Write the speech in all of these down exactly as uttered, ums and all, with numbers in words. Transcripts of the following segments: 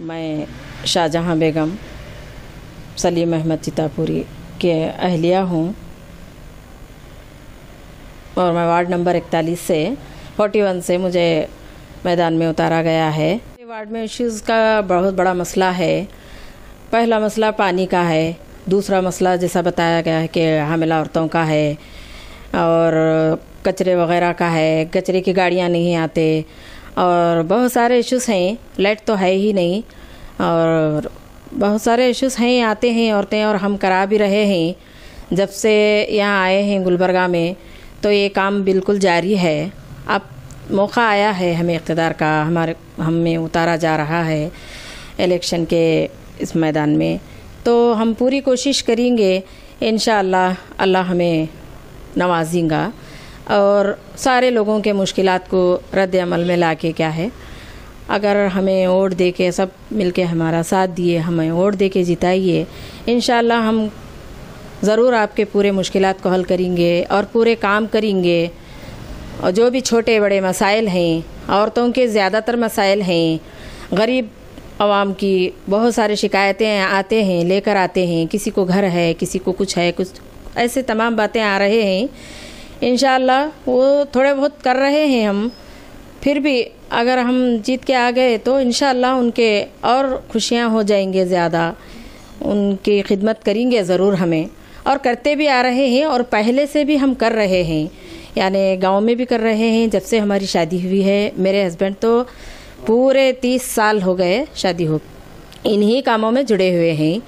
मैं शाहजहां बेगम सलीम अहमद चितापुरी के अहलिया हूँ और मैं वार्ड नंबर इकतालीस से इकतालीस से मुझे मैदान में उतारा गया है। वार्ड में इश्यूज़ का बहुत बड़ा मसला है। पहला मसला पानी का है, दूसरा मसला जैसा बताया गया है कि हामिला औरतों का है और कचरे वगैरह का है, कचरे की गाड़ियाँ नहीं आते और बहुत सारे इश्यूज़ हैं। लाइट तो है ही नहीं और बहुत सारे इश्यूज़ हैं, आते हैं औरतें और हम करा भी रहे हैं। जब से यहाँ आए हैं गुलबर्गा में तो ये काम बिल्कुल जारी है। अब मौका आया है हमें इक़्तिदार का, हमारे हमें उतारा जा रहा है इलेक्शन के इस मैदान में, तो हम पूरी कोशिश करेंगे इंशाअल्लाह अल्लाह हमें नवाजेगा और सारे लोगों के मुश्किलात को रद्द अमल में लाके क्या है, अगर हमें वोट दे के सब मिलके हमारा साथ दिए, हमें वोट दे के जिताइए, इंशाअल्लाह हम ज़रूर आपके पूरे मुश्किलात को हल करेंगे और पूरे काम करेंगे। और जो भी छोटे बड़े मसाइल हैं, औरतों के ज़्यादातर मसाइल हैं, गरीब आवाम की बहुत सारी शिकायतें आते हैं, लेकर आते हैं, किसी को घर है, किसी को कुछ है, कुछ ऐसे तमाम बातें आ रहे हैं। इंशाअल्लाह वो थोड़े बहुत कर रहे हैं हम, फिर भी अगर हम जीत के आ गए तो इंशाअल्लाह उनके और खुशियाँ हो जाएंगे, ज़्यादा उनकी खिदमत करेंगे ज़रूर हमें, और करते भी आ रहे हैं और पहले से भी हम कर रहे हैं, यानी गांव में भी कर रहे हैं। जब से हमारी शादी हुई है, मेरे हस्बैंड तो पूरे तीस साल हो गए शादी हो, इन्हीं कामों में जुड़े हुए हैं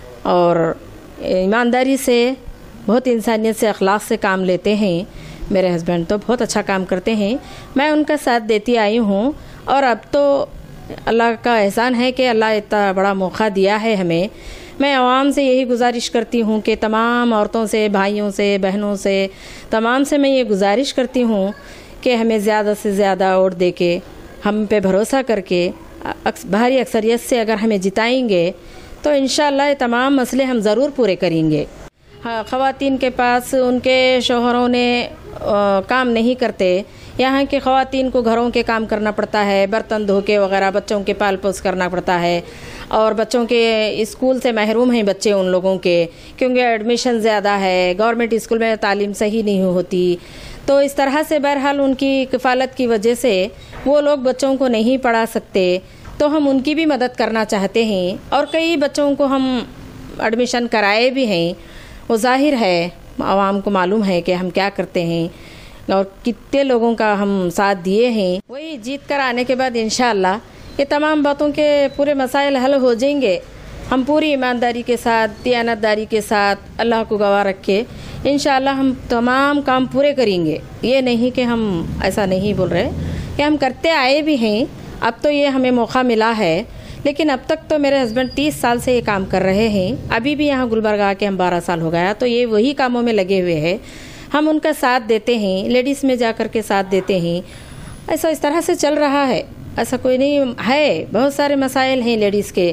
और ईमानदारी से, बहुत इंसानियत से, अखलाक से काम लेते हैं। मेरे हस्बैंड तो बहुत अच्छा काम करते हैं, मैं उनका साथ देती आई हूँ और अब तो अल्लाह का एहसान है कि अल्लाह इतना बड़ा मौका दिया है हमें। मैं आवाम से यही गुजारिश करती हूँ कि तमाम औरतों से, भाइयों से, बहनों से, तमाम से मैं ये गुजारिश करती हूँ कि हमें ज़्यादा से ज़्यादा वोट दे के, हम पे भरोसा करके भारी अक्सरियत से अगर हमें जिताएंगे तो इंशाअल्लाह ये तमाम मसले हम ज़रूर पूरे करेंगे। हाँ, ख़वातीन के पास उनके शोहरों ने आ, काम नहीं करते, यहाँ के ख़वातीन को घरों के काम करना पड़ता है, बर्तन धो के वगैरह, बच्चों के पाल पोस करना पड़ता है और बच्चों के स्कूल से महरूम हैं बच्चे उन लोगों के, क्योंकि एडमिशन ज़्यादा है, गवर्नमेंट स्कूल में तालीम सही नहीं होती। तो इस तरह से बहरहाल उनकी किफ़ालत की वजह से वो लोग बच्चों को नहीं पढ़ा सकते, तो हम उनकी भी मदद करना चाहते हैं और कई बच्चों को हम एडमिशन कराए भी हैं। वो ज़ाहिर है, आवाम को मालूम है कि हम क्या करते हैं और कितने लोगों का हम साथ दिए हैं। वही जीत कर आने के बाद इंशाअल्लाह ये तमाम बातों के पूरे मसाइल हल हो जाएंगे। हम पूरी ईमानदारी के साथ, दियानतदारी के साथ, अल्लाह को गवाह रख के इंशाअल्लाह हम तमाम काम पूरे करेंगे। ये नहीं कि हम ऐसा नहीं बोल रहे कि हम करते आए भी हैं, अब तो ये हमें मौका मिला है, लेकिन अब तक तो मेरे हस्बैंड तीस साल से ये काम कर रहे हैं। अभी भी यहाँ गुलबर्गा आके हम बारह साल हो गया, तो ये वही कामों में लगे हुए हैं। हम उनका साथ देते हैं, लेडीज़ में जा कर के साथ देते हैं। ऐसा इस तरह से चल रहा है, ऐसा कोई नहीं है। बहुत सारे मसाइल हैं लेडीज़ के,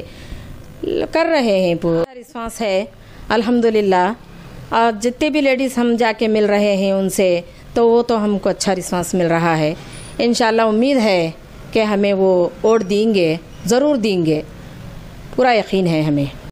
कर रहे हैं, पूरा रिस्पांस है अल्हम्दुलिल्लाह। और जितने भी लेडीज़ हम जाके मिल रहे हैं उनसे, तो वो तो हमको अच्छा रिस्पांस मिल रहा है। इंशाअल्लाह उम्मीद है कि हमें वो वोट देंगे, ज़रूर देंगे, पूरा यकीन है हमें।